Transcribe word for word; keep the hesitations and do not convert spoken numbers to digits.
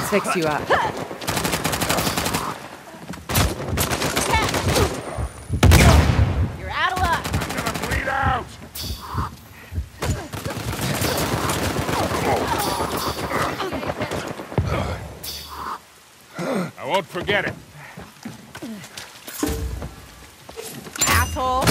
Let's fix you up. You're out of luck. I'm gonna bleed out. I won't forget it. Asshole.